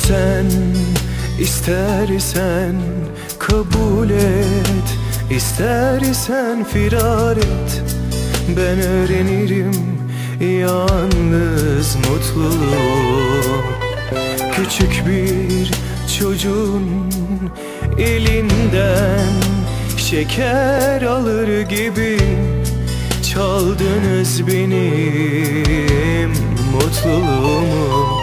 Sen istersen kabul et, istersen firar et. Ben öğrenirim yalnız mutluluğu. Küçük bir çocuğun elinden şeker alır gibi çaldınız benim mutluluğumu.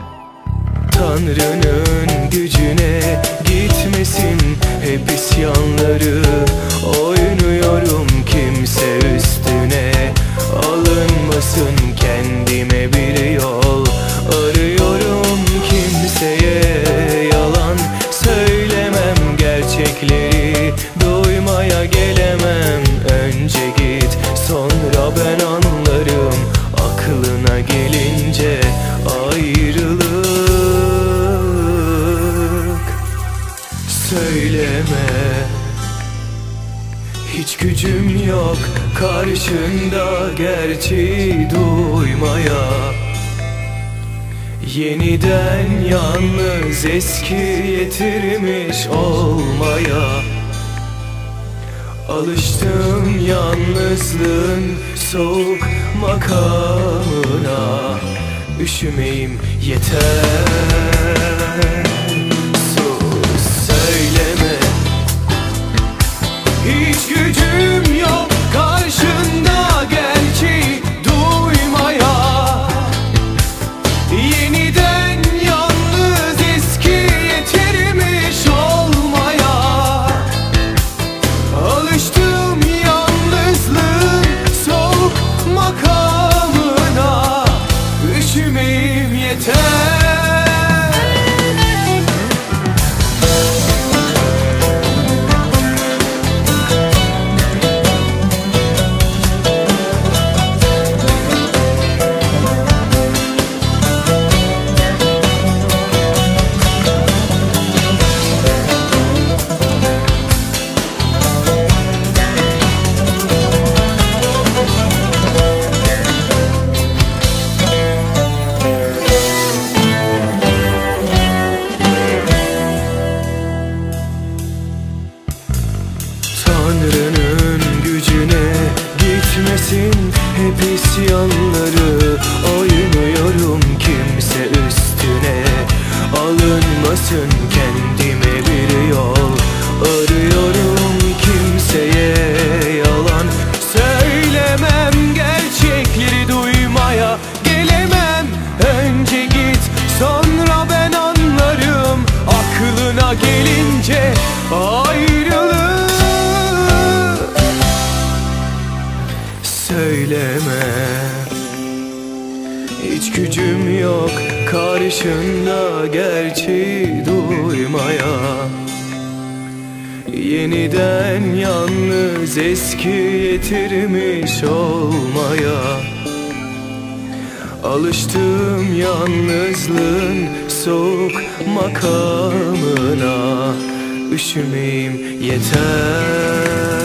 Tanrı'nın gücüne gitmesin hep isyanları. Oynuyorum kimse üstüne alınmasın, kendime bir yol arıyorum. Kimseye yalan söylemem, gerçekleri duymaya gelemem. Önce git, sonra ben anlarım. Aklına gelince ayrılık söyleme. Hiç gücüm yok karşında gerçeği duymaya. Yeniden yalnız eski yetirmiş olmaya. Alıştım yalnızlığın soğuk makamına. Üşümeyim yeter. Sus söyleme. Hiç gücüm yok karşında gerçeği duymaya. Yeniden yalnız eski yetirmiş olmaya. Alıştım yalnızlığın soğuk makamına. Üşümeyim yeter. Tanrı'nın gücüne gitmesin hep isyanları. Oynuyorum kimse üstüne alınmasın, kendime bir yol arıyorum. Kimseye yalan söylemem, gerçekleri duymaya gelemem. Önce git, sonra ben anlarım. Aklına gelince ayrılık söyleme. Hiç gücüm yok karşında gerçeği duymaya. Yeniden yalnız eski yetirmiş olmaya. Alıştım yalnızlığın soğuk makamına. Üşümeyim yeter.